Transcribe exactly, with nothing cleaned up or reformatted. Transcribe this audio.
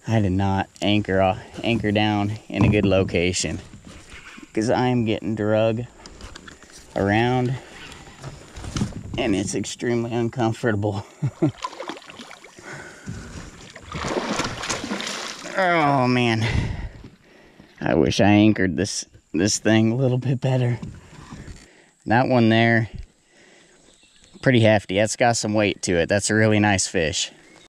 I did not anchor off, anchor down in a good location because I am getting drug around and it's extremely uncomfortable. Oh man, I wish I anchored this this thing a little bit better. That one there, pretty hefty. That's got some weight to it. That's a really nice fish.